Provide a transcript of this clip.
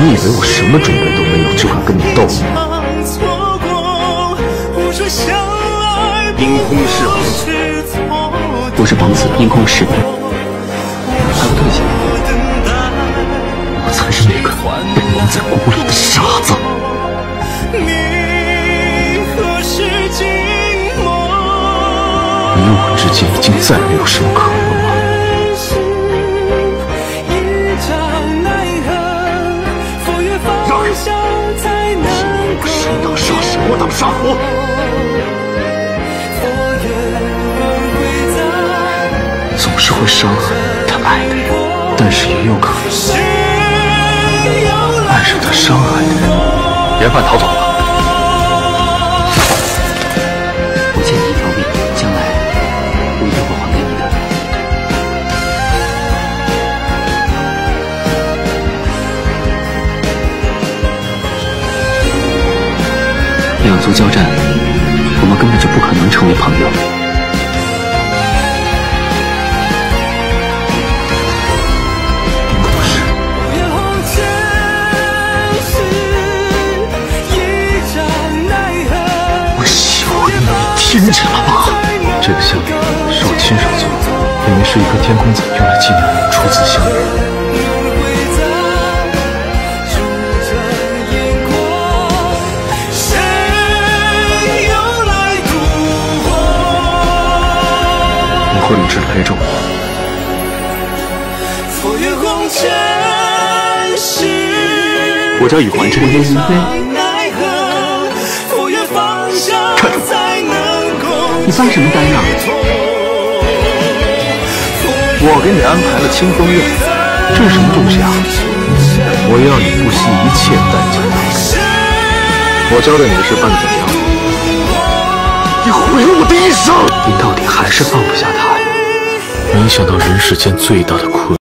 你以为我什么准备都没有就敢跟你斗？ 阴空是王， 我是王子，阴空是你，还有对象。 我才是那个被蒙在鼓里的傻子。你我之间已经再没有什么可能了。谁当杀神，我当杀佛。总是会伤害他爱的人，但是也有可能爱上他伤害的人。嫌犯逃走了。 我欠你一条命，将来我一定会还给你的。两族交战，我们根本就不可能成为朋友。 听见了吗？这个项链是我亲手做的，里面是一颗天空彩，用来纪念我们初次相遇。你会一直陪着我。我叫宇环真， 我云飞。 看着我。 你翻什么单啊？ 我给你安排了清风宴，这是什么东西啊？我要你不惜一切代价。我交代你的事办得怎么样？你毁了我的一生！你到底还是放不下他呀？没想到人世间最大的困